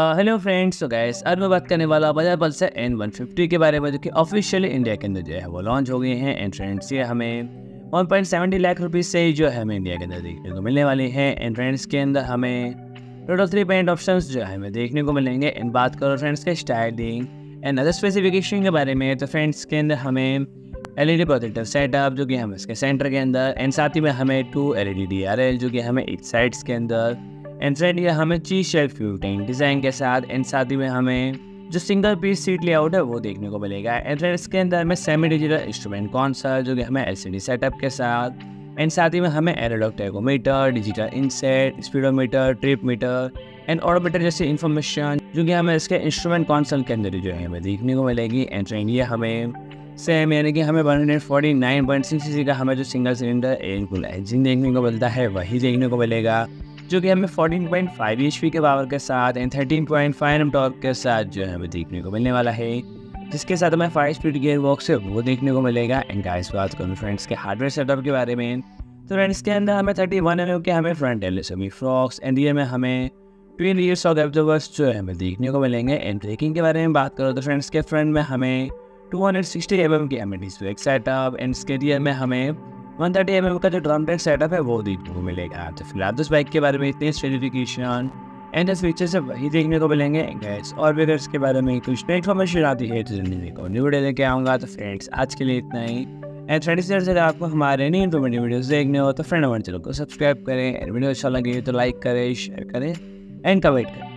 Hello friends, तो gas आज मैं बात करने वाला बजाज पल्सर N150 के बारे में, जो कि ऑफिशियली इंडिया के अंदर जो है वो लॉन्च हो गए हैं। एंड फ्रेंड्स ये हमें 1.70 लाख रुपीज़ से जो है हमें इंडिया के अंदर देखने को मिलने वाली है। एंड फ्रेंड्स के अंदर हमें टोटल 3 पेंट ऑप्शंस जो है हमें देखने को मिलेंगे। एंड बात करो फ्रेंड्स के स्टाइलिंग एंड अदर स्पेसिफिकेशन के बारे में, तो फ्रेंड्स के अंदर हमें LED प्रोजेक्टर सेटअप जो कि हमें इसके सेंटर के अंदर, एंड साथ ही में हमें 2 LED DRL जो कि हमें एक साइड्स के अंदर, एंड साइड ये हमें चीज शेल्फ फ्यूल टैंक डिज़ाइन के साथ, एंड साथ ही में हमें जो सिंगल पीस सीट लेआउट है वो देखने को मिलेगा। एंड इसके अंदर हमें सेमी डिजिटल इंस्ट्रूमेंट कंसोल जो कि हमें LCD सेटअप के साथ, एंड साथ ही में हमें analogue tachometer, digital inset, speedometer, trip meter and odometer जैसी इन्फॉर्मेशन जो कि हमें इसके इंस्ट्रूमेंट कंसोल के अंदर जो है हमें देखने को मिलेगी। एंड ये हमें सेम यानी कि हमें 149.6 cc का हमें जो single cylinder air cool engine देखने को मिलता है वही देखने को मिलेगा, जो कि हमें 14.5 HP के पावर के साथ एंड 13.5 Nm टॉर्क के साथ जो है हमें देखने को मिलने वाला है, जिसके साथ हमें 5 स्पीड गियर बॉक्स है वो देखने को मिलेगा। एंड गाइस बात करूँ फ्रेंड्स के हार्डवेयर सेटअप के बारे में, तो फ्रेंड्स के अंदर हमें 31 mm के हमें front LSME forks and rear में हमें ट्विन रियर शॉक एब्जॉर्बर्स जो है हमें देखने को मिलेंगे। एंड ब्रेकिंग के बारे में बात करो तो फ्रेंड्स के फ्रंट में हमें 260 mm की हमें डिस्क ब्रेक सेटअप, एंड इसके रियर में हमें 130 mm का जो ड्रम ब्रेक सेटअप है वो देखने को मिलेगा। तो फिलहाल इस बाइक के बारे में इतने स्पेसिफिकेशन एंड इस फीचर से वही देखने को मिलेंगे गैस। और भी अगर इसके बारे में कुछ इन्फॉर्मेशन आती है तो जल्दी को न्यू वीडियो लेके आऊँगा। तो फ्रेंड्स आज के लिए इतना ही। एंड फ्रेंड्स अगर आपको हमारे नई इन्फॉर्मेटिव वीडियोस देखने हो तो फ्रेंड हमारे चैनल को सब्सक्राइब करें, एंड वीडियो अच्छा लगे तो लाइक करें, शेयर करें एंड कमेंट करें।